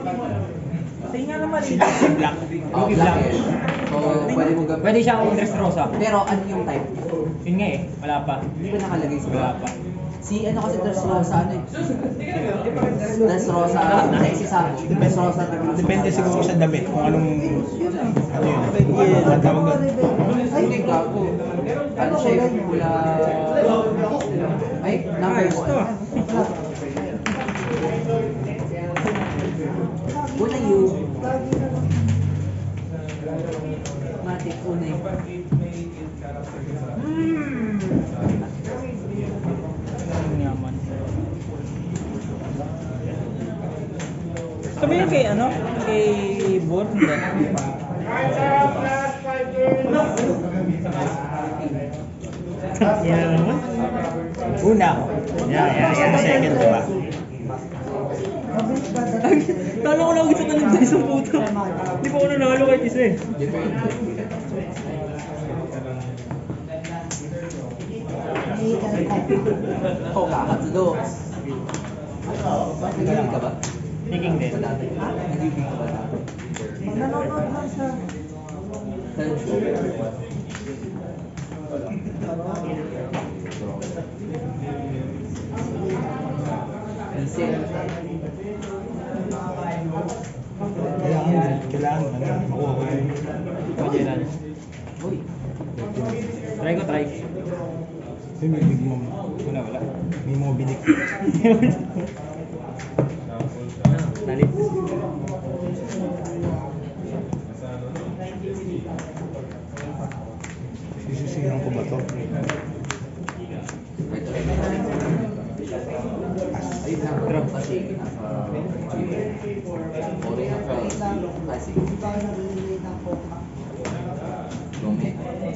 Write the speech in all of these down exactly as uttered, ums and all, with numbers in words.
Tingnan naman eh. Si Black. Oh, Ruby black Black. eh. So, pwede mo gamitin. Pwede siyang Dressrosa. Pero ano yung type? Yun nga eh, wala pa. Hindi ba nakalagay sa Wala pa. Si ano kasi Dressrosa ano eh. Dressrosa, sexy sabo. Dressrosa na Depende siguro sa damit kung anong ano yun. Ang tawag doon. Hindi gago. Ano siya yung wala... Ay, number one. Una yung... Matik, una yung... Hmm. Ang yaman. Sabihin kay ano? Kay Bor? Hindi. Yan naman. Una ako. Yan, yan, yan. Second, diba? Talo ko lang sa tanong guys ang puto. Hindi pa ako nanalo kahit isa eh. Oh, kakatsudo. Nag-ibig ka ba? Thinking din. Nag-ibig ka ba dati? Nanonood lang siya. Kailangan, kailangan ano, makuha ko yun. Pwede lang. Uy. Try ko, try. Yung may big mom. Wala, wala. May Moby Dick. Nalit. Sisisiran ko ba to? Ayun na, grab kasi nasa Ori na pa. Kasi Dumi.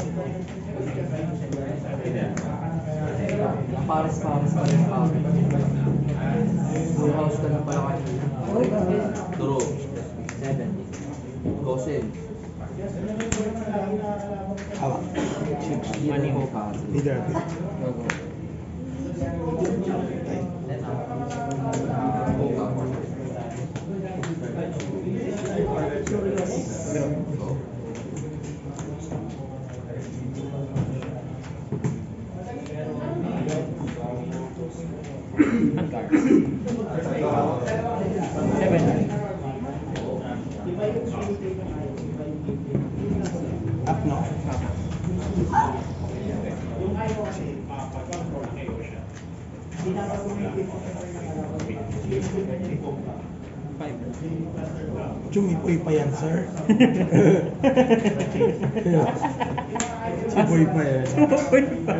Pares-pares pa rin ako. Full house ka na pala kanina. Turo. Seven. Kosin. Hawak. Money mo pa. Leader. Vanguard. Seven. Up no? Five. Chumipoy pa yan, sir. Chumipoy pa yan. Chumipoy pa.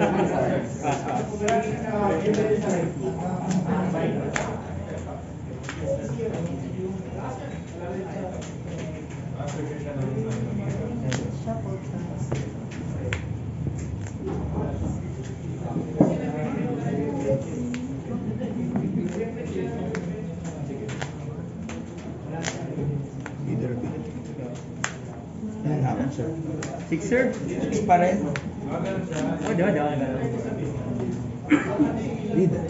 Leader B. Yan hapon, sir. Sixer? Six pa rin. Oh, di ba, di ba, di ba. Leader.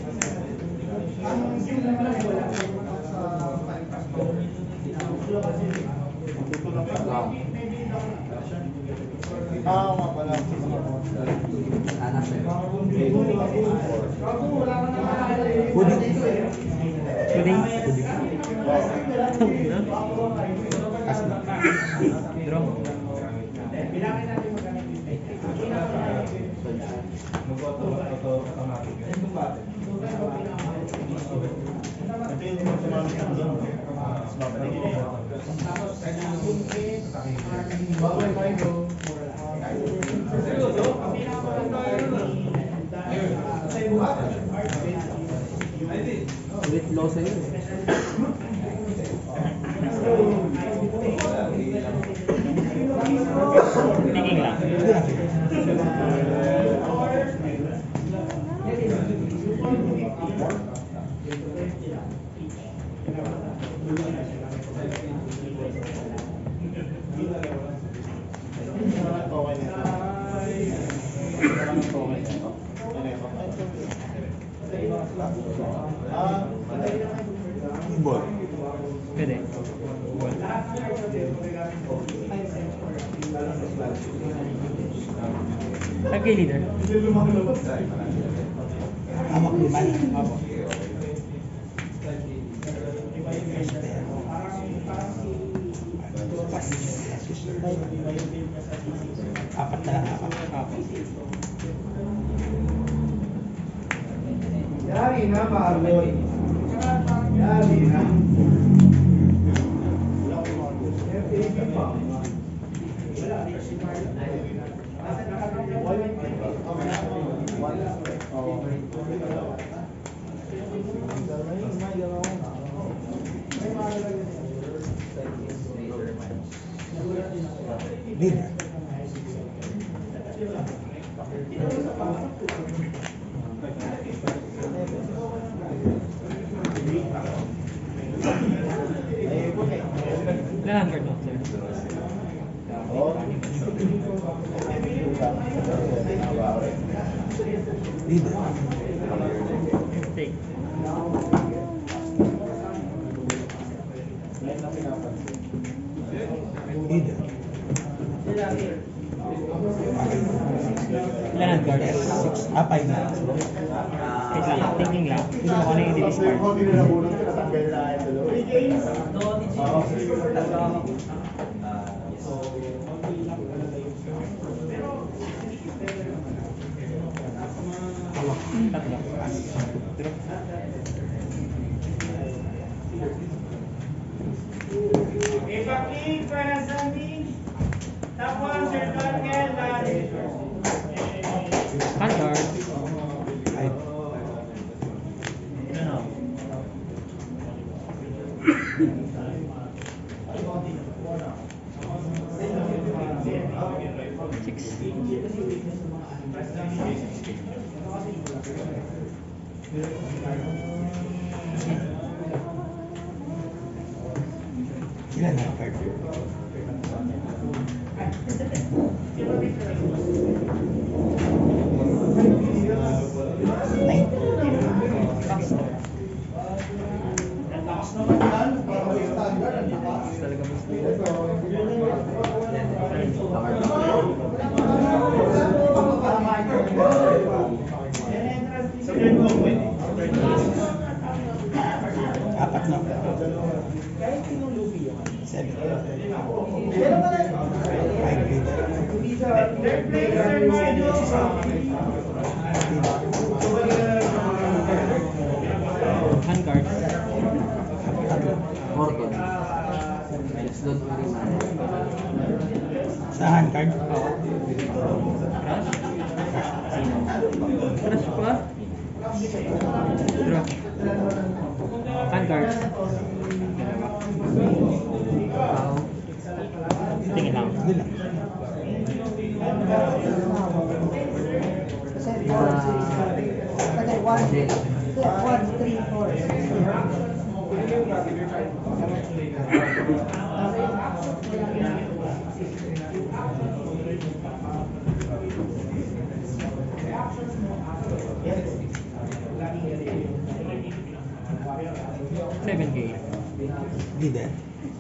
Ah, nga pala. Anak siya. Puding. Puding. Puding. Asma. Draw. Ulit low sa'yo. Thinking lang. Ball. Pwede. Pwede. Tag kay leader. Hawak liman. Apo. Apat na lang apat. Apo. Yari na, Marlon. Yari na. Leader. Ilan ang card mo, sir? Leader. Take. Leader. Ilan ang card? Six. Ah, five na. Wait lang, thinking lang. Hindi mo kung ano yung i-discard. Tatlo. Pero, Ipaklik para sa amin. Tapos, Sir Daniel, Vanguard. Five. Six. Ilan na card? Nine. Talaga Misplays. Apat na. Seven. Five leader. Vanguard. Morton. Let's don't worry, man. Sa hand card. Oo. Crush pa? Draw. Vanguard. Dalawa. Tingin lang. Hindi lang. Okay, one, one, three, four. seven K. Leader.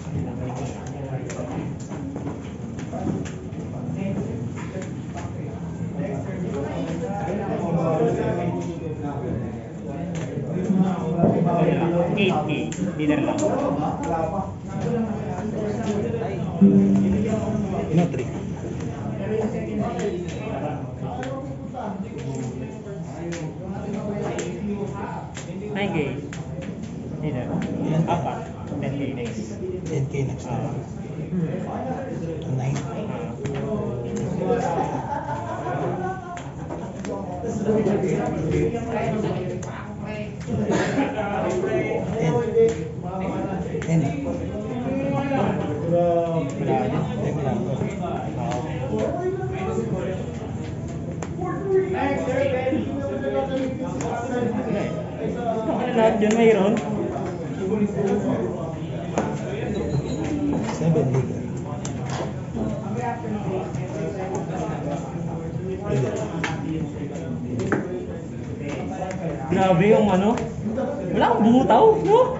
eight K. Leader lang. No three. nine K. Leader. Apat. ten K next. ten K next na. Ah. Nine. Ten. Ten. Wala din. Ten lang. Ano lahat yun mayroon? Seven leader. Leader. Grabe yung ano. Wala akong bumutaw, no?